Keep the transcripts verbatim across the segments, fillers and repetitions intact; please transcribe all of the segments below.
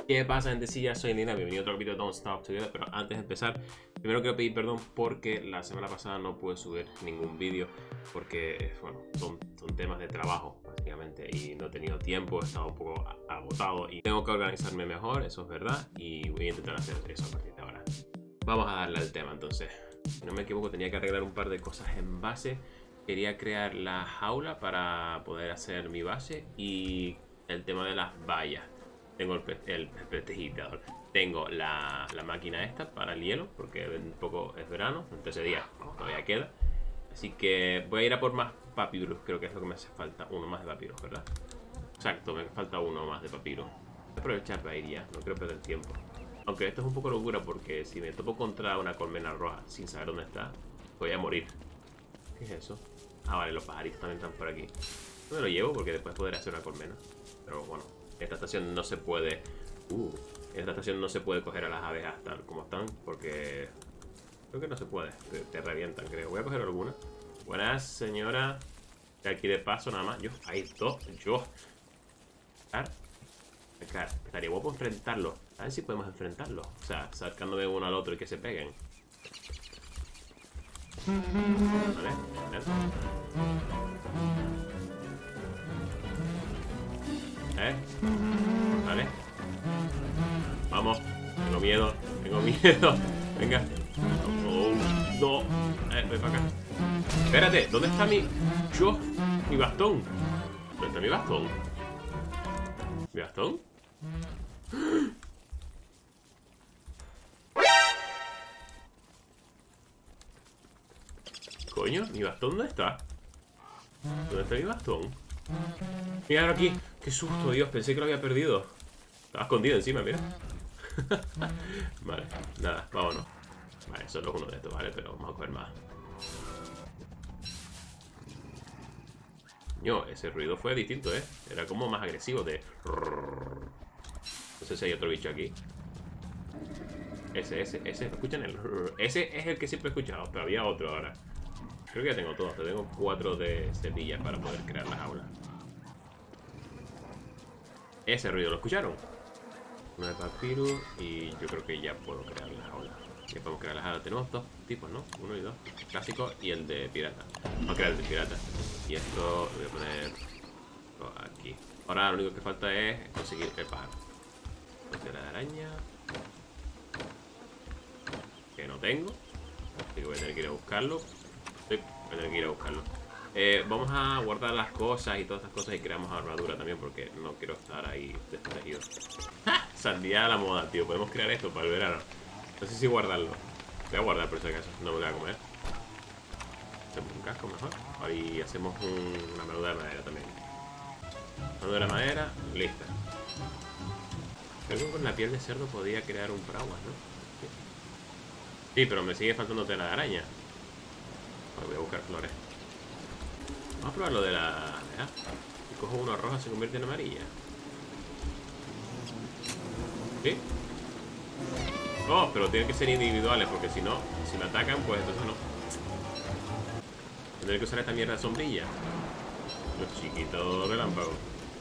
¿Qué pasa, gentecilla? Soy Nina, bienvenido a otro capítulo de Don't Stop Together. Pero antes de empezar, primero quiero pedir perdón porque la semana pasada no pude subir ningún vídeo porque, bueno, son, son temas de trabajo básicamente y no he tenido tiempo, he estado un poco agotado y tengo que organizarme mejor, eso es verdad, y voy a intentar hacer eso a partir de ahora. Vamos a darle al tema entonces. Si no me equivoco, tenía que arreglar un par de cosas en base. Quería crear la jaula para poder hacer mi base y el tema de las vallas. Tengo el, el, el prestidigitador. Tengo la, la máquina esta para el hielo, porque un poco es verano, trece días, vamos, todavía queda. Así que voy a ir a por más papyrus, creo que es lo que me hace falta. Uno más de papyrus, ¿verdad? Exacto, me falta uno más de papyrus. Voy a aprovechar para ir ya, no quiero perder tiempo. Aunque esto es un poco locura porque si me topo contra una colmena roja sin saber dónde está, voy a morir. ¿Qué es eso? Ah, vale, los pajaritos también están por aquí. No me lo llevo porque después podré hacer una colmena. Pero bueno, en esta estación no se puede... Uh, en esta estación no se puede coger a las abejas tal como están porque... Creo que no se puede, te, te revientan, creo. Voy a coger alguna. Buenas, señora. De aquí de paso nada más. Yo, hay dos, yo. Acá, estaría guapo enfrentarlos. A ver si podemos enfrentarlos. O sea, sacándome uno al otro y que se peguen. Vale, ¿eh? Vale. Vamos. Tengo miedo. Tengo miedo. Venga. Oh, no. Eh, ven para acá. Espérate. ¿Dónde está mi... Yo? Mi bastón. ¿Dónde está mi bastón? ¿Mi bastón? Coño, ¿mi bastón dónde está? ¿Dónde está mi bastón? Mira aquí. Qué susto, Dios. Pensé que lo había perdido. Estaba escondido encima, mira. Vale, nada, vámonos. Vale, solo uno de estos, ¿vale? Pero vamos a coger más. Coño, ese ruido fue distinto, ¿eh? Era como más agresivo de... No sé si hay otro bicho aquí. Ese, ese, ese. ¿Escuchan el...? Ese es el que siempre he escuchado, pero había otro ahora. Creo que ya tengo todos. Tengo cuatro de cepillas para poder crear la jaula. Ese ruido, ¿lo escucharon? Una de papyrus y yo creo que ya puedo crear la jaula. Ya podemos crear la jaula. Tenemos dos tipos, ¿no? Uno y dos. El clásico y el de pirata. Vamos a crear el de pirata. Y esto lo voy a poner aquí. Ahora lo único que falta es conseguir el pájaro. Tela de araña. Que no tengo. Así que voy a tener que ir a buscarlo. Sí, voy a tener que ir a buscarlo. Eh, vamos a guardar las cosas y todas estas cosas y creamos armadura también porque no quiero estar ahí desprotegido. ¡Ja! Sandía a la moda, tío. Podemos crear esto para el verano. No sé si guardarlo. Voy a guardar por si acaso. No me lo voy a comer. Hacemos un casco mejor. Ahí hacemos un, una armadura de madera también. Armadura de madera. Lista. Creo que con la piel de cerdo podía crear un paraguas, ¿no? Sí, pero me sigue faltando tela de araña. Voy a buscar flores. Vamos a probar lo de la... ¿eh? Si cojo uno roja se convierte en amarilla. ¿Sí? Oh, pero tienen que ser individuales porque si no, si me atacan, pues entonces no. Tendré que usar esta mierda de sombrilla. Los chiquitos relámpagos.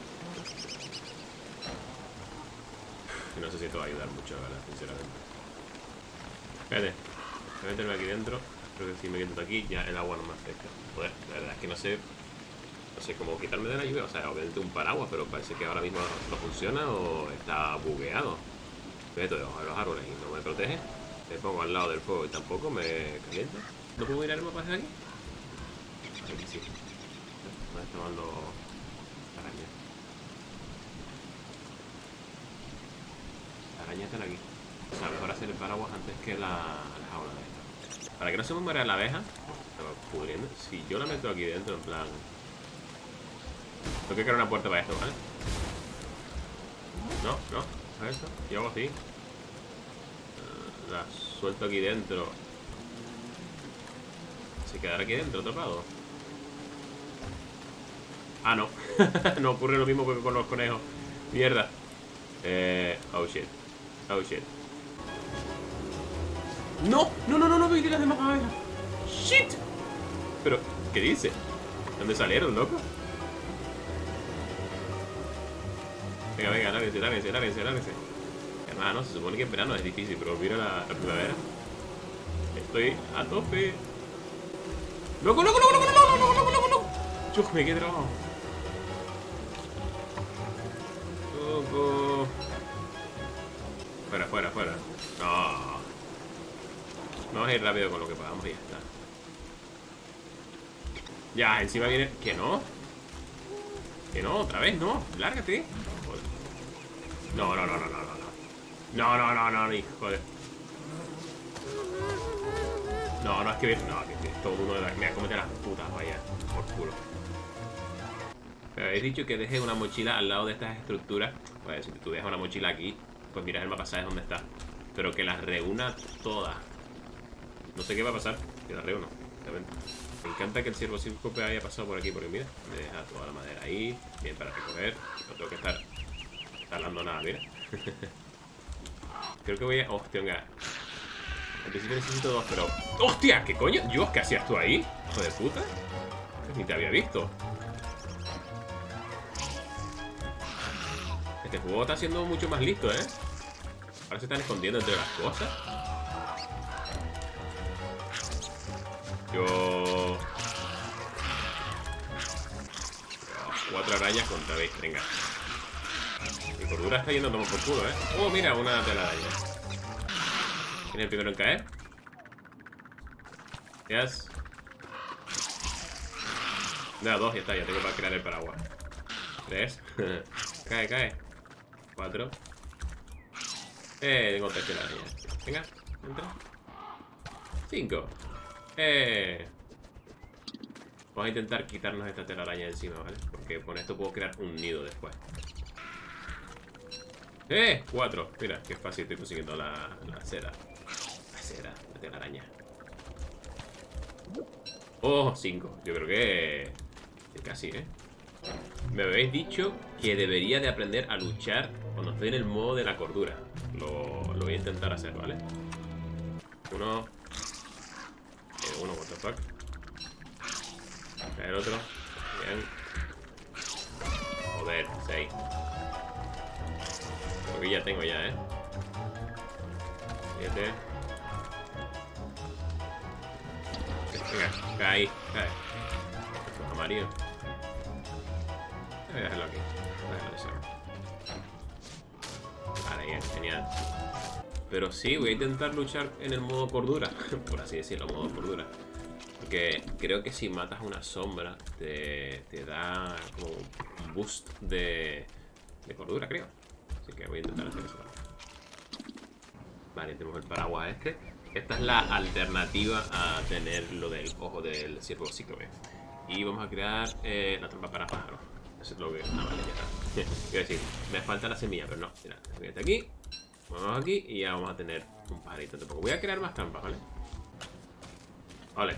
No sé si esto va a ayudar mucho, la verdad, sinceramente. Espérate. Voy a meterme aquí dentro. Creo que si me quito aquí ya el agua no me afecta. Joder, la verdad es que no sé. No sé cómo quitarme de la lluvia. O sea, obviamente un paraguas, pero parece que ahora mismo no funciona o está bugueado. Me meto debajo de los árboles y no me protege. Me pongo al lado del fuego y tampoco me calienta. ¿No puedo mirar el mapa desde aquí? Aquí sí. Me está tomando araña. Las arañas están aquí. O sea, mejor hacer el paraguas antes que la, la jaula de esta. Para que no se me muera la abeja, estaba pudriendo. Si yo la meto aquí dentro, en plan. Tengo que crear una puerta para esto, ¿vale? No, no, a esto. Yo hago así. La suelto aquí dentro. ¿Se quedará aquí dentro atrapado? Ah, no. No ocurre lo mismo que con los conejos. Mierda. Eh. Oh shit. Oh shit. No, no, no, no, no, vi las demás abejas. Shit. Pero, ¿qué dice? ¿Dónde salieron, loco? Venga, venga, lárguense, lárguense, lárguense, lárguense. Ah, no, se supone que en verano es difícil, pero mira la, la primavera. Estoy a tope. ¡Loco, loco, loco, loco, loco, loco, loco, loco, loco! ¡Chuf, me quedé trabado! ¡Loco! Fuera, fuera, fuera. No. Vamos a ir rápido con lo que podamos y ya está. Ya, encima viene... ¿Que no? Que no, otra vez, no. Lárgate. Joder. No, no, no, no, no, no. No, no, no, no, no, joder. No, no, es que... No, que, que todo el mundo... Me va a cometer las putas, vaya. Por culo. Pero habéis dicho que deje una mochila al lado de estas estructuras. Pues si tú dejas una mochila aquí, pues miras el mapa, sabes dónde está. Pero que las reúna todas. No sé qué va a pasar si las reúno, obviamente. Me encanta que el ciervo cíclope haya pasado por aquí, porque mira, me deja toda la madera ahí, bien para recoger. No tengo que estar talando nada, mira. Creo que voy a... Hostia, venga. En principio necesito dos, pero... ¡Hostia! ¿Qué coño? ¿Dios, qué hacías tú ahí? Hijo de puta. Ni te había visto. Este juego está siendo mucho más listo, ¿eh? Ahora se están escondiendo entre las cosas. Yo... Oh, cuatro arañas contra veis, venga. Mi cordura está yendo a tomar por culo, ¿eh? Oh, mira, una telaraña. ¿Quién es el primero en caer? Yes. Nada, dos, ya está, ya tengo para crear el paraguas. Tres. Cae, cae. Cuatro. Eh, tengo tres telarañas. Venga, entra. Cinco. Eh. Vamos a intentar quitarnos esta telaraña encima, ¿vale? Porque con esto puedo crear un nido después. ¡Eh! Cuatro. Mira, qué fácil estoy consiguiendo la, la cera. La cera, la telaraña. Oh, cinco. Yo creo que... que casi, ¿eh? Me habéis dicho que debería de aprender a luchar cuando estoy en el modo de la cordura. Lo, lo voy a intentar hacer, ¿vale? Uno... Eh, uno, what the fuck. El otro. Bien. Joder, seis. Creo que ya tengo ya, ¿eh? Siete. Venga, cae ahí, cae. Amarillo. Voy a dejarlo aquí. Voy a dejarlo eso. Vale, bien, genial. Pero sí, voy a intentar luchar en el modo cordura. Por así decirlo, modo cordura. Porque creo que si matas una sombra te, te da como un boost de, de cordura, creo. Así que voy a intentar hacer eso. Vale, tenemos el paraguas este. Esta es la alternativa a tener lo del ojo del ciervo cíclope. Y vamos a crear eh, la trampa para pájaros. Eso es lo que... Ah, vale, ya está. Quiero decir, me falta la semilla, pero no. Mira, fíjate aquí. Vamos aquí y ya vamos a tener un pajarito. Tampoco voy a crear más trampas, ¿vale? Vale.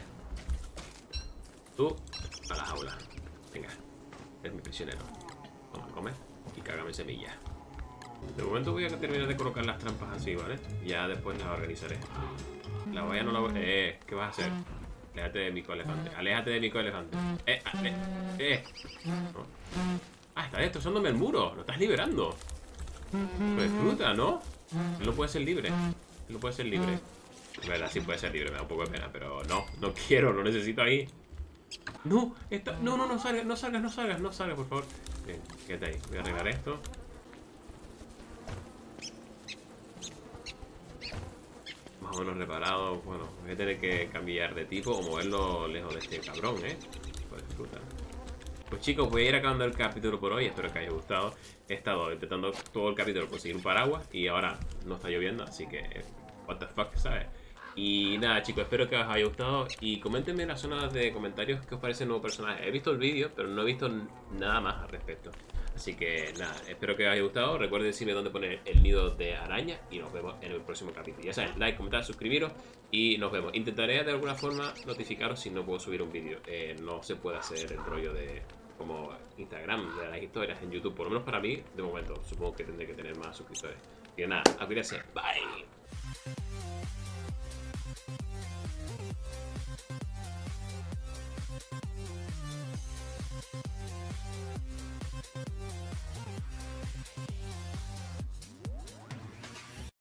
Tú a la jaula. Venga, es mi prisionero. Vamos a comer y cágame semillas. De momento voy a terminar de colocar las trampas así, ¿vale? Ya después las organizaré. La voy a no la voy... Eh, ¿qué vas a hacer? Aléjate de mi coelefante. Aléjate de mi coelefante. Eh, eh, eh. No. Ah, está destrozándome el muro. Lo estás liberando. Pues fruta, ¿no? Él no puede ser libre. Él no puede ser libre. Es verdad, sí puede ser libre. Me da un poco de pena, pero no. No quiero, lo necesito ahí. No, está... no, no, no salgas, no salgas, no salgas, no salgas, por favor. Bien, quédate ahí. Voy a arreglar esto. Más o menos reparado. Bueno, voy a tener que cambiar de tipo o moverlo lejos de este cabrón, ¿eh? Pues fruta. Pues chicos, voy a ir acabando el capítulo por hoy. Espero que os haya gustado. He estado intentando todo el capítulo conseguir un paraguas y ahora no está lloviendo, así que... what the fuck, ¿sabes? Y nada, chicos, espero que os haya gustado. Y coméntenme en la zona de comentarios qué os parece el nuevo personaje. He visto el vídeo, pero no he visto nada más al respecto. Así que nada, espero que os haya gustado. Recuerden decirme dónde poner el nido de araña. Y nos vemos en el próximo capítulo. Ya saben, like, comentar, suscribiros. Y nos vemos. Intentaré de alguna forma notificaros si no puedo subir un vídeo. Eh, no se puede hacer el rollo de... como Instagram, de las historias en YouTube. Por lo menos para mí, de momento. Supongo que tendré que tener más suscriptores. Y nada, a cuidarse. Bye.